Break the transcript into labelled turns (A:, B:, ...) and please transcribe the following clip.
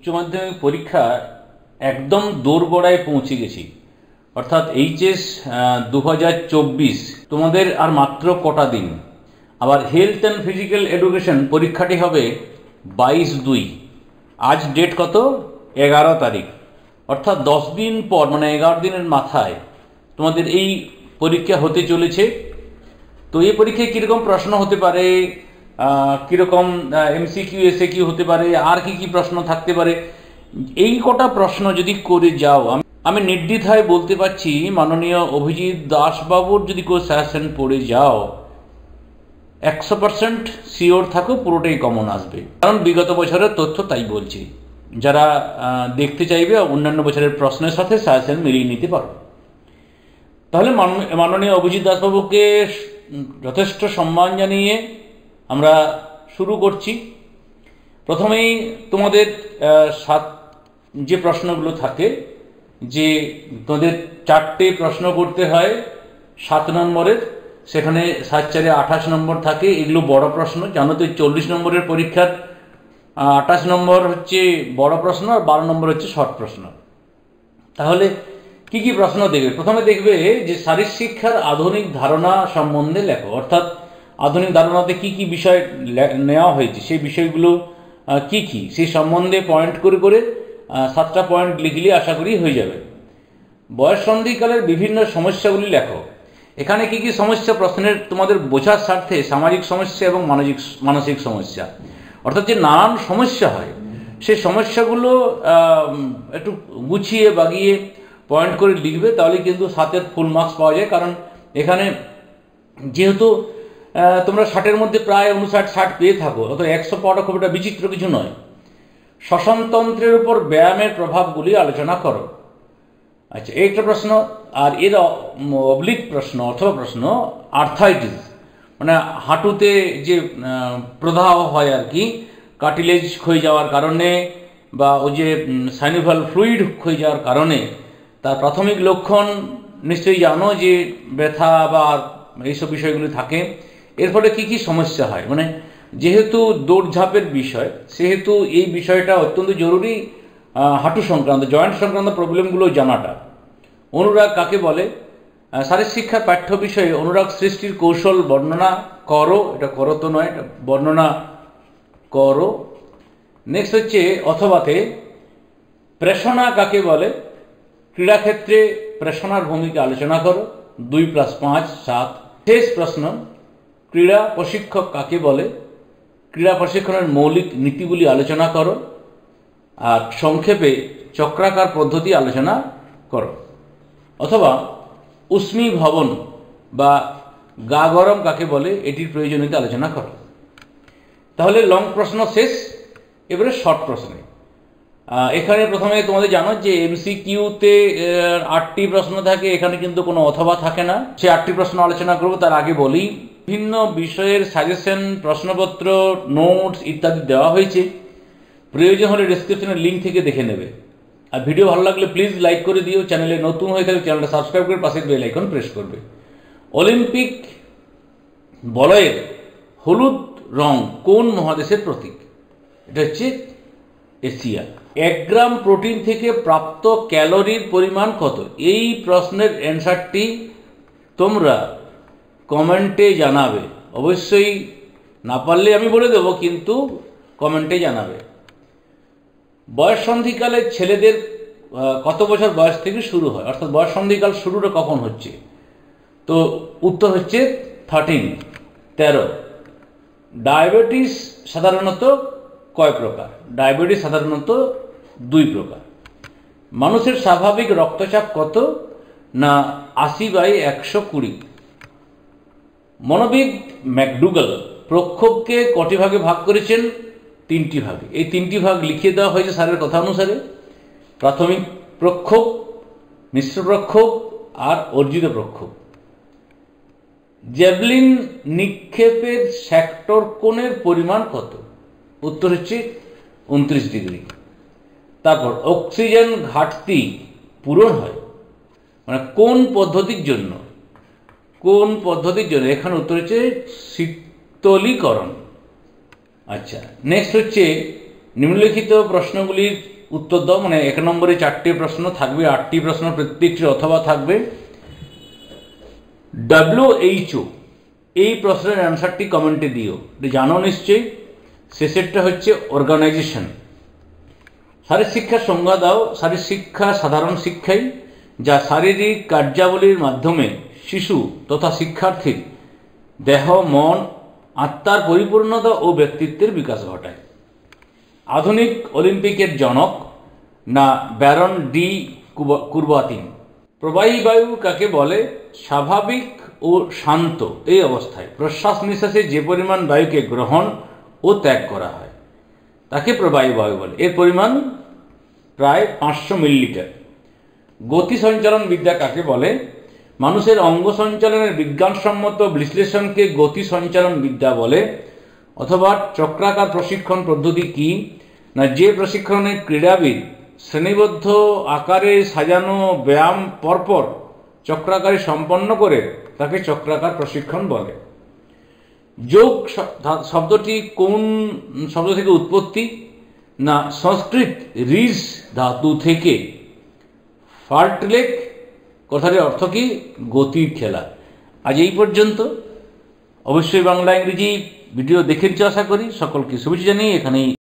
A: উচ্চ মাধ্যমিক পরীক্ষা একদম দোরগোড়ায় পৌঁছে গেছি, অর্থাৎ এইচএস 2024। তোমাদের আর মাত্র কটা দিন। আবার হেলথ অ্যান্ড ফিজিক্যাল এডুকেশন পরীক্ষাটি হবে 22/2। আজ ডেট কত? 11 তারিখ। অর্থাৎ 10 দিন পর, মানে 11 দিনের মাথায় তোমাদের এই পরীক্ষা হতে চলেছে। তো এই পরীক্ষায় কীরকম প্রশ্ন হতে পারে, কীরকম এমসিকিউ এসএকিউ হতে পারে, আর কি কি প্রশ্ন থাকতে পারে, এই কটা প্রশ্ন যদি করে যাও, আমি নির্দ্বিধায় বলতে পারছি মাননীয় অভিজিৎ দাসবাবুর যদি কেউ সাজেশন পড়ে যাও 100% শিওর থাকো পুরোটাই কমন আসবে। কারণ বিগত বছরের তথ্য তাই বলছি। যারা দেখতে চাইবে অন্যান্য বছরের প্রশ্নের সাথে সাজেশন মিলিয়ে নিতে পারো। তাহলে মাননীয় অভিজিৎ দাসবাবুকে যথেষ্ট সম্মান জানিয়ে আমরা শুরু করছি। প্রথমেই তোমাদের যে প্রশ্নগুলো থাকে, যে তোমাদের 4টে প্রশ্ন করতে হয় 7 নম্বরের, সেখানে 7 4 28 নম্বর থাকে। এগুলো বড় প্রশ্ন, জানো তো 40 নম্বরের পরীক্ষার 28 নম্বর হচ্ছে বড় প্রশ্ন আর 12 নম্বর হচ্ছে শর্ট প্রশ্ন। তাহলে কি কি প্রশ্ন দেখবে? প্রথমে দেখবে যে শারীর শিক্ষার আধুনিক ধারণা সম্বন্ধে লেখো, অর্থাৎ আধুনিক ধারণাতে কি কি বিষয় নেওয়া হয়েছে, সেই বিষয়গুলো কি কি সেই সম্বন্ধে পয়েন্ট করে করে 7টা পয়েন্ট লিখলে আশা করি হয়ে যাবে। বয়ঃসন্ধিকালের বিভিন্ন সমস্যাগুলি লেখো। এখানে কি কি সমস্যা প্রশ্নের তোমাদের বোঝার স্বার্থে সামাজিক সমস্যা এবং মানসিক সমস্যা, অর্থাৎ যে নানান সমস্যা হয় সেই সমস্যাগুলো একটু গুছিয়ে বাগিয়ে পয়েন্ট করে লিখবে, তাহলে কিন্তু 7-এর ফুল মার্কস পাওয়া যায়। কারণ এখানে যেহেতু তোমরা 60-এর মধ্যে প্রায় 59-60 পেয়ে থাকো, অত 100 পাওয়াটা খুব একটা বিচিত্র কিছু নয়। শ্বসনতন্ত্রের উপর ব্যায়ামের প্রভাবগুলি আলোচনা করো। আচ্ছা, এই একটা প্রশ্ন। আর এর অবলিক প্রশ্ন অথবা প্রশ্ন আর্থাইটিস, মানে হাঁটুতে যে প্রদাহ হয় আর কি, কার্টিলেজ ক্ষয়ে যাওয়ার কারণে বা ওই যে সাইনোভিয়াল ফ্লুইড ক্ষয়ে যাওয়ার কারণে তার প্রাথমিক লক্ষণ নিশ্চয়ই জানো, যে ব্যথা বা এইসব বিষয়গুলি থাকে। এর ফলে কী কী সমস্যা হয়, মানে যেহেতু দৌড়ঝাঁপের বিষয়, সেহেতু এই বিষয়টা অত্যন্ত জরুরি। হাঁটু সংক্রান্ত, জয়েন্ট সংক্রান্ত প্রবলেমগুলো জানাটা। অনুরাগ কাকে বলে? শারীর শিক্ষার পাঠ্য বিষয়ে অনুরাগ সৃষ্টির কৌশল বর্ণনা করো। এটা করো তো নয়, এটা বর্ণনা করো। নেক্সট হচ্ছে অথবাতে প্রেষণা কাকে বলে? ক্রীড়াক্ষেত্রে প্রেষণার ভূমিকা আলোচনা করো। 2 + 5 7। শেষ প্রশ্ন, ক্রীড়া প্রশিক্ষক কাকে বলে? ক্রীড়া প্রশিক্ষণের মৌলিক নীতিগুলি আলোচনা করো। আর সংক্ষেপে চক্রাকার পদ্ধতি আলোচনা করো। অথবা উষ্ণীভবন বা গা গরম কাকে বলে, এটির প্রয়োজনীয়তা আলোচনা করো। তাহলে লং প্রশ্ন শেষ। এবারে শর্ট প্রশ্নে এখানে প্রথমে তোমাদের জানো যে এমসিকিউতে 8টি প্রশ্ন থাকে, এখানে কিন্তু কোনো অথবা থাকে না। সে 8টি প্রশ্ন আলোচনা করবো। তার আগে বলি, বিভিন্ন বিষয়ের সাজেশন, প্রশ্নপত্র, নোটস ইত্যাদি দেওয়া হয়েছে। প্রয়োজন হলে ডেসক্রিপশনের লিঙ্ক থেকে দেখে নেবে। আর ভিডিও ভালো লাগলে প্লিজ লাইক করে দিও। চ্যানেলে নতুন হয়ে থাকলে চ্যানেলটা সাবস্ক্রাইব করে পাশের বেল আইকন প্রেস করবে। অলিম্পিক বলয়ের হলুদ রং কোন মহাদেশের প্রতীক? এটা হচ্ছে এশিয়া। 1 গ্রাম প্রোটিন থেকে প্রাপ্ত ক্যালোরির পরিমাণ কত? এই প্রশ্নের অ্যান্সারটি তোমরা কমেন্টে জানাবে। অবশ্যই না পারলে আমি বলে দেবো, কিন্তু কমেন্টে জানাবে। বয়ঃসন্ধিকালে ছেলেদের কত বছর বয়স থেকে শুরু হয়, অর্থাৎ বয়ঃসন্ধিকাল শুরুটা কখন হচ্ছে? তো উত্তর হচ্ছে 13। ডায়াবেটিস সাধারণত কয় প্রকার? ডায়াবেটিস সাধারণত 2 প্রকার। মানুষের স্বাভাবিক রক্তচাপ কত? না 80/120। মনোবিদ ম্যাকডুগাল প্রক্ষোভকে কটি ভাগে ভাগ করেছেন? 3টি ভাগে। এই 3টি ভাগ লিখিয়ে দেওয়া হয়েছে স্যারের কথা অনুসারে। প্রাথমিক প্রক্ষোভ, মিশ্র প্রক্ষোভ আর অর্জিত প্রক্ষোভ। জ্যাভলিন নিক্ষেপের সেক্টর কোণের পরিমাণ কত? উত্তর হচ্ছে 29 ডিগ্রি। তারপর অক্সিজেন ঘাটতি পূরণ হয় মানে কোন পদ্ধতির জন্য? কোন পদ্ধতির জন্য? এখানে উত্তর হচ্ছে শীতলীকরণ। আচ্ছা, নেক্সট হচ্ছে নিম্নলিখিত প্রশ্নগুলির উত্তর দাও। মানে 1 নম্বরে 4টে প্রশ্ন থাকবে, 8টি প্রশ্ন প্রত্যেকটি অথবা থাকবে। WHO এই প্রশ্নের অ্যান্সারটি কমেন্টে দিও। জানো নিশ্চয়ই। শেষেরটা হচ্ছে অর্গানাইজেশন। শারীরশিক্ষার সংজ্ঞা দাও। শারীরশিক্ষা সাধারণ শিক্ষাই, যা শারীরিক কার্যাবলীর মাধ্যমে শিশু তথা শিক্ষার্থীর দেহ, মন, আত্মার পরিপূর্ণতা ও ব্যক্তিত্বের বিকাশ ঘটায়। আধুনিক অলিম্পিকের জনক না ব্যারন ডি কুরবাতিন। প্রবাহী বায়ু কাকে বলে? স্বাভাবিক ও শান্ত এই অবস্থায় প্রশ্বাস নিঃশ্বাসে যে পরিমাণ বায়ুকে গ্রহণ ও ত্যাগ করা হয় তাকে প্রবাহী বায়ু বলে। এর পরিমাণ প্রায় 500 মিলিলিটার। গতি সঞ্চালন বিদ্যা কাকে বলে? মানুষের অঙ্গ সঞ্চালনের বিজ্ঞানসম্মত বিশ্লেষণকে গতি সঞ্চালন বিদ্যা বলে। অথবা চক্রাকার প্রশিক্ষণ পদ্ধতি কি? না যে প্রশিক্ষণে ক্রীড়াবিদ শ্রেণীবদ্ধ আকারে সাজানো ব্যায়াম পরপর চক্রাকারে সম্পন্ন করে তাকে চক্রাকার প্রশিক্ষণ বলে। যোগ শব্দটি কোন শব্দ থেকে উৎপত্তি? না সংস্কৃত রিজ ধাতু থেকে। ফাল্টলেক কথাটির অর্থ কি? গতির খেলা। আজ এই পর্যন্ত। অবশ্যই বাংলা ইংরেজি ভিডিও দেখেছি আশা করি। সকলকে শুভেচ্ছা জানিয়ে এখানেই